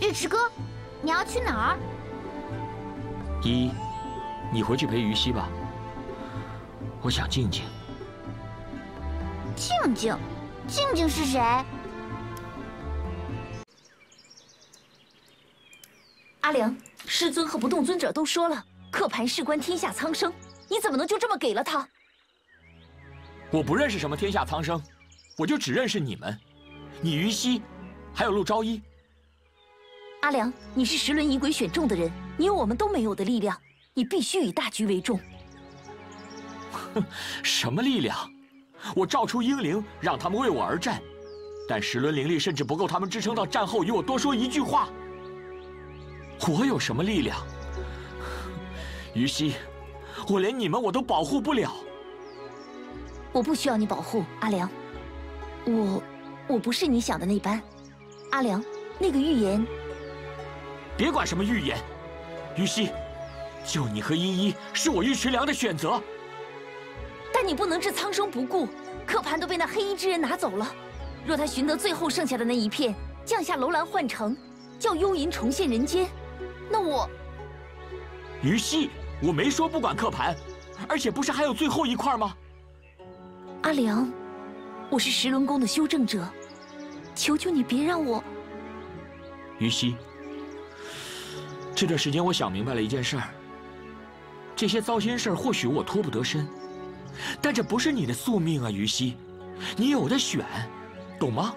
尉迟哥，你要去哪儿？ 依依，你回去陪于西吧。我想静静。 静静，静静是谁？ 阿良，师尊和不动尊者都说了，刻盘事关天下苍生，你怎么能就这么给了他？ 我不认识什么天下苍生，我就只认识你们，你于西，还有陆昭一。 阿良，你是10轮仪轨选中的人，你有我们都没有的力量，你必须以大局为重。 哼，什么力量？我召出英灵，让他们为我而战，但10轮灵力甚至不够他们支撑到战后与我多说一句话。我有什么力量？于西，我连你们我都保护不了。 我不需要你保护，阿良。我不是你想的那般。阿良，那个预言…… 别管什么预言，于西，救你和依依是我尉迟良的选择。 但你不能置苍生不顾，刻盘都被那黑衣之人拿走了。若他寻得最后剩下的那一片，降下楼兰幻城，叫幽银重现人间，那我…… 于西，我没说不管刻盘，而且不是还有最后一块吗？ 阿良，我是10轮宫的修正者，求求你别让我…… 于西，这段时间我想明白了一件事儿，这些糟心事儿或许我脱不得身，但这不是你的宿命啊，于西，你有的选，懂吗？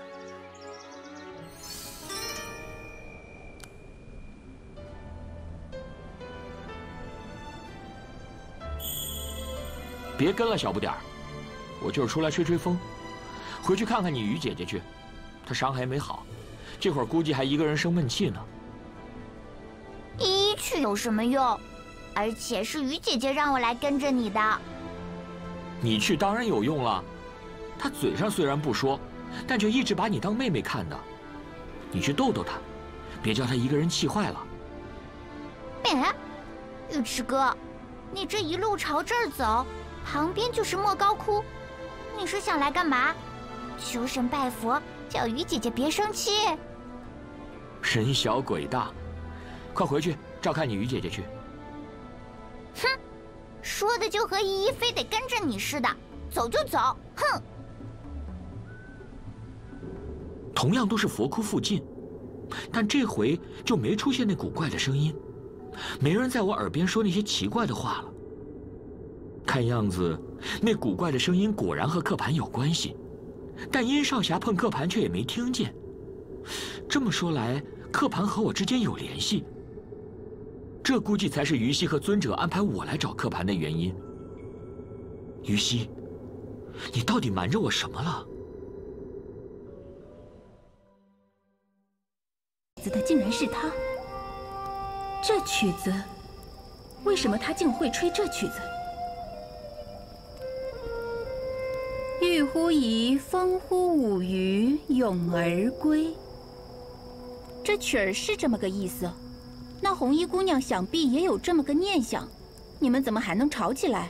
别跟了，小不点儿，我就是出来吹吹风，回去看看你于姐姐去，她伤还没好，这会儿估计还一个人生闷气呢。 依依去有什么用？而且是于姐姐让我来跟着你的。 你去当然有用了，她嘴上虽然不说，但却一直把你当妹妹看的。你去逗逗她，别叫她一个人气坏了。 哎，尉迟哥，你这一路朝这儿走，旁边就是莫高窟，你是想来干嘛？求神拜佛，叫于姐姐别生气。 人小鬼大，快回去照看你于姐姐去。 哼，说的就和依依非得跟着你似的，走就走，哼！ 同样都是佛窟附近，但这回就没出现那古怪的声音，没人在我耳边说那些奇怪的话了。看样子，那古怪的声音果然和刻盘有关系，但殷少侠碰刻盘却也没听见。这么说来，刻盘和我之间有联系。这估计才是于西和尊者安排我来找刻盘的原因。于西，你到底瞒着我什么了？ 的竟然是他。这曲子，为什么他竟会吹这曲子？欲乎疑，风乎舞于咏而归。这曲儿是这么个意思。那红衣姑娘想必也有这么个念想，你们怎么还能吵起来？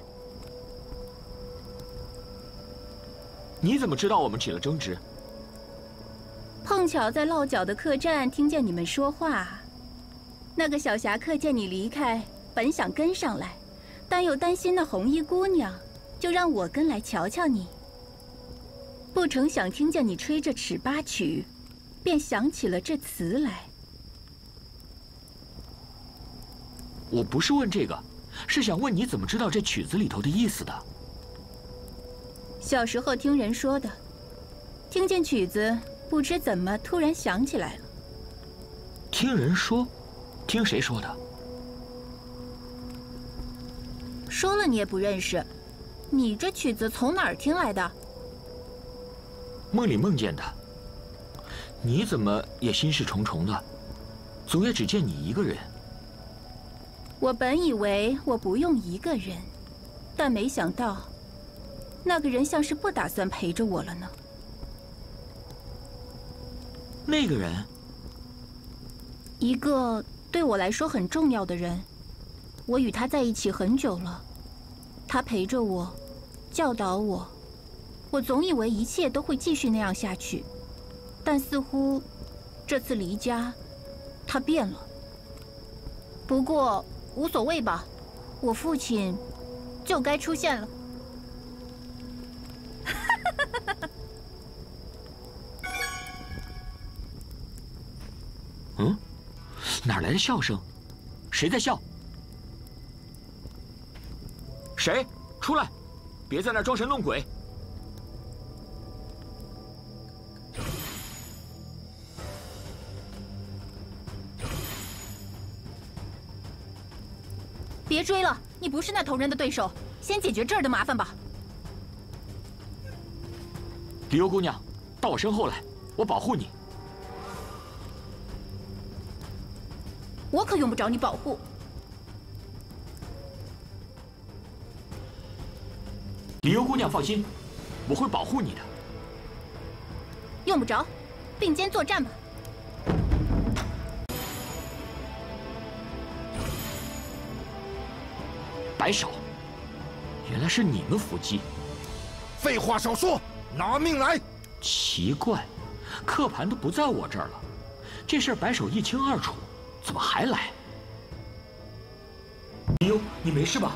你怎么知道我们起了争执？ 碰巧在落脚的客栈听见你们说话。那个小侠客见你离开，本想跟上来，但又担心那红衣姑娘，就让我跟来瞧瞧你。不成想听见你吹着尺八曲，便想起了这词来。 我不是问这个，是想问你怎么知道这曲子里头的意思的。 小时候听人说的，听见曲子，不知怎么突然想起来了。 听人说？听谁说的？ 说了你也不认识，你这曲子从哪儿听来的？ 梦里梦见的。你怎么也心事重重的？总也只见你一个人。 我本以为我不用一个人，但没想到，那个人像是不打算陪着我了呢。 那个人？ 一个对我来说很重要的人，我与他在一起很久了，他陪着我，教导我，我总以为一切都会继续那样下去，但似乎这次离家， 他变了。不过无所谓吧，我父亲就该出现了。 嗯，哪来的笑声？谁在笑？谁？出来！别在那装神弄鬼！ 别追了，你不是那头人的对手，先解决这儿的麻烦吧。 李幽姑娘，到我身后来，我保护你。 我可用不着你保护。 李幽姑娘放心，我会保护你的。 用不着，并肩作战吧。 白少，原来是你们伏击。 废话少说，拿命来！ 奇怪，刻盘都不在我这儿了，这事儿白手一清二楚，怎么还来？李幽，你没事吧？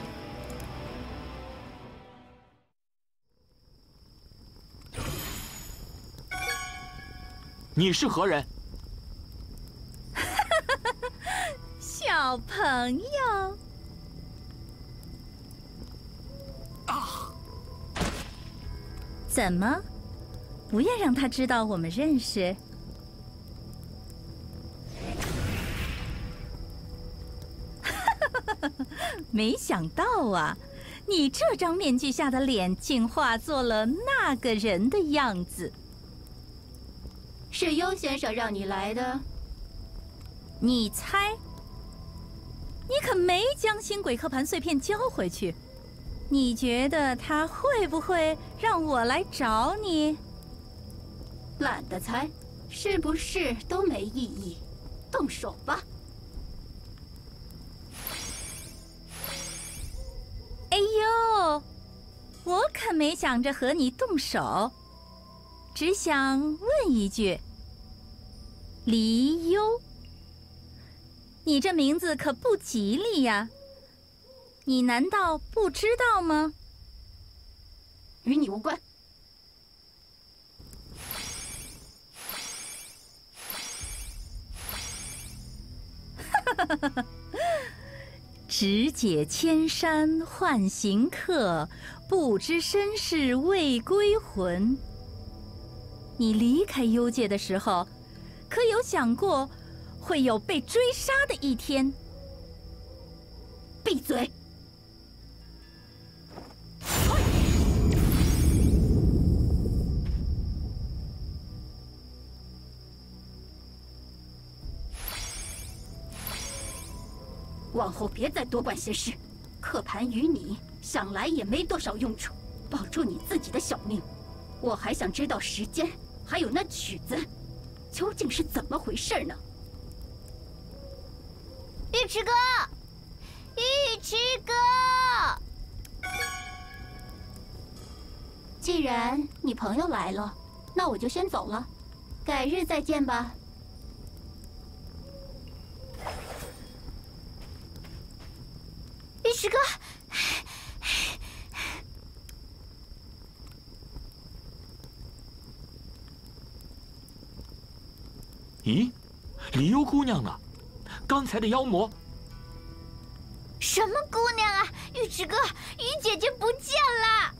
你是何人？ 小朋友。怎么？不要让他知道我们认识。没想到啊，你这张面具下的脸竟化作了那个人的样子。 是幽先生让你来的？ 你猜？你可没将星鬼刻盘碎片交回去。你觉得他会不会让我来找你？ 懒得猜，是不是都没意义？动手吧！ 哎呦，我可没想着和你动手，只想问一句：离幽，你这名字可不吉利呀！你难道不知道吗？ 与你无关。 直解千山唤行客，不知身世未归魂。你离开幽界的时候，可有想过会有被追杀的一天？ 闭嘴！往后别再多管闲事，刻盘与你想来也没多少用处，保住你自己的小命。我还想知道时间，还有那曲子，究竟是怎么回事呢？ 尉迟哥，尉迟哥！ 既然你朋友来了，那我就先走了，改日再见吧。 尉迟哥， 咦，李幽姑娘呢？刚才的妖魔。 什么姑娘啊？尉迟哥，于姐姐不见了。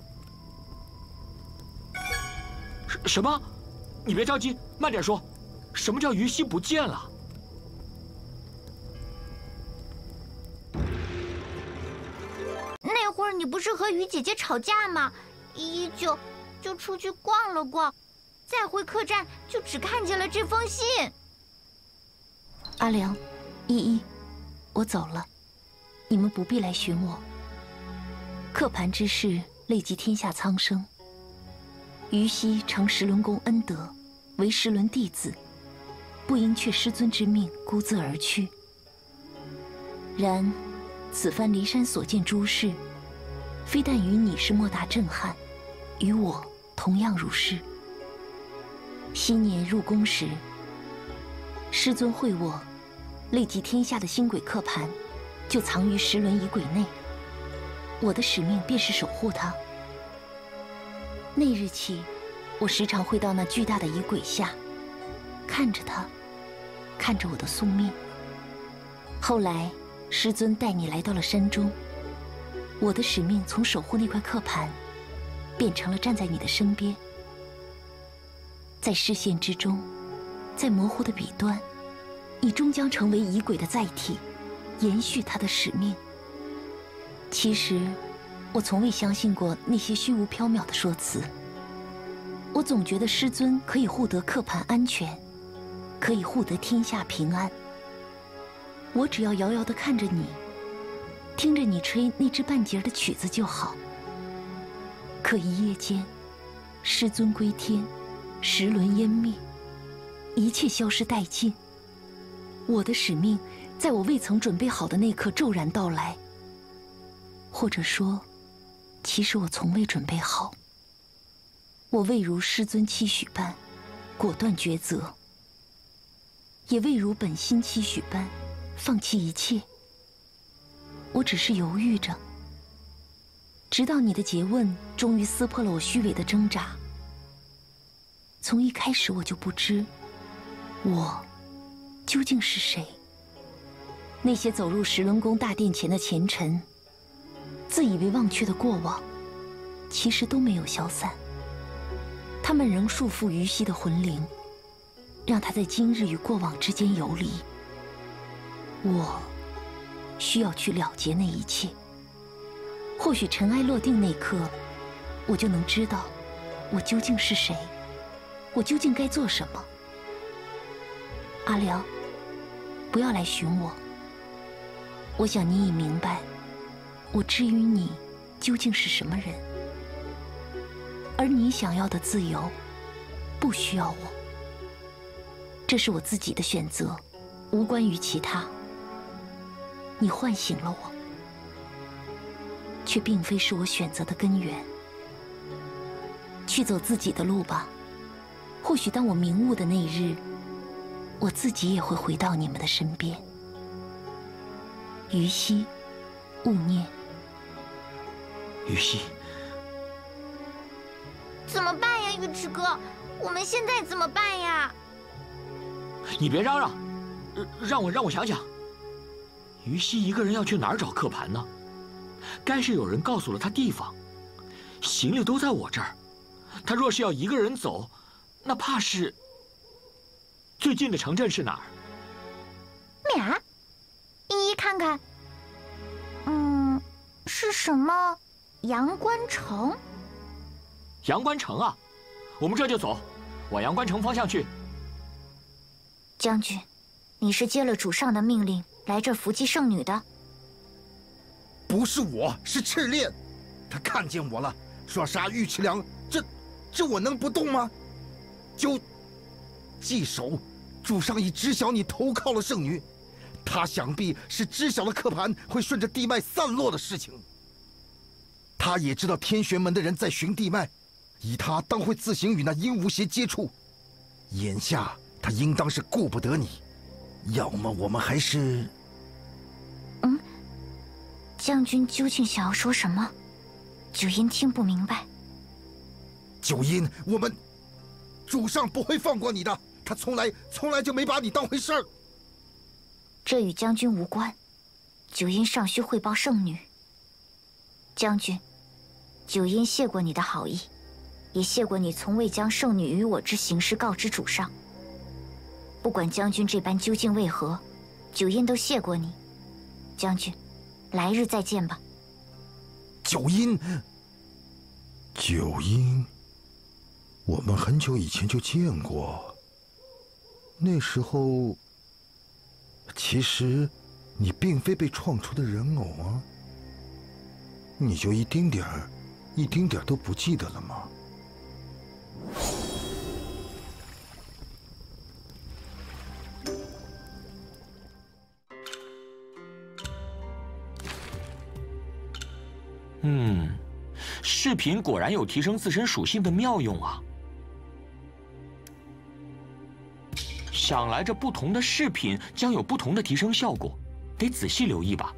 什么？你别着急，慢点说。什么叫于西不见了？ 那会儿你不是和于姐姐吵架吗？依依就出去逛了逛，再回客栈就只看见了这封信。 阿良，依依，我走了，你们不必来寻我。刻盘之事累及天下苍生，于西承石轮宫恩德，为石轮弟子，不应却师尊之命孤自而去。然此番骊山所见诸事，非但于你是莫大震撼，于我同样如是。昔年入宫时，师尊会我累及天下的星鬼刻盘，就藏于10轮仪轨内。我的使命便是守护它。那日起，我时常会到那巨大的仪轨下，看着它，看着我的宿命。后来，师尊带你来到了山中，我的使命从守护那块刻盘，变成了站在你的身边，在视线之中，在模糊的彼端，你终将成为仪轨的载体，延续它的使命。其实，我从未相信过那些虚无缥缈的说辞。我总觉得师尊可以护得刻盘安全，可以护得天下平安。我只要遥遥地看着你，听着你吹那支半截的曲子就好。可一夜间，师尊归天，10轮湮灭，一切消失殆尽。我的使命，在我未曾准备好的那刻骤然到来。或者说，其实我从未准备好。我未如师尊期许般果断抉择，也未如本心期许般放弃一切。我只是犹豫着，直到你的诘问终于撕破了我虚伪的挣扎。从一开始我就不知我究竟是谁。那些走入10轮宫大殿前的前尘，自以为忘却的过往，其实都没有消散。他们仍束缚于西的魂灵，让他在今日与过往之间游离。我需要去了结那一切。或许尘埃落定那刻，我就能知道我究竟是谁，我究竟该做什么。阿辽，不要来寻我。我想你已明白，我至于你究竟是什么人。而你想要的自由，不需要我。这是我自己的选择，无关于其他。你唤醒了我，却并非是我选择的根源。去走自己的路吧。或许当我明悟的那日，我自己也会回到你们的身边。于西，勿念。 于西， 怎么办呀，尉迟哥？我们现在怎么办呀？ 你别嚷嚷，让我想想。于西一个人要去哪儿找刻盘呢？该是有人告诉了他地方，行李都在我这儿。他若是要一个人走，那怕是……最近的城镇是哪儿？ 喵，一一看看。是什么？阳关城？ 阳关城啊，我们这就走，往阳关城方向去。 将军，你是接了主上的命令来这儿伏击圣女的？ 不是我，是赤练。他看见我了，说杀尉迟良，这我能不动吗？记守，主上已知晓你投靠了圣女，他想必是知晓了刻盘会顺着地脉散落的事情。他也知道天玄门的人在寻地脉，以他当会自行与那阴无邪接触。眼下他应当是顾不得你，要么我们还是…… 将军究竟想要说什么？九阴听不明白。 九阴，主上不会放过你的，他从来就没把你当回事儿。 这与将军无关，九阴尚需汇报圣女。将军，九阴谢过你的好意，也谢过你从未将圣女与我之行事告知主上。不管将军这般究竟为何，九阴都谢过你。将军，来日再见吧。 九阴，我们很久以前就见过。那时候，其实你并非被创出的人偶啊。你就一丁点儿都不记得了吗？ 饰品果然有提升自身属性的妙用啊！ 想来这不同的饰品将有不同的提升效果，得仔细留意吧。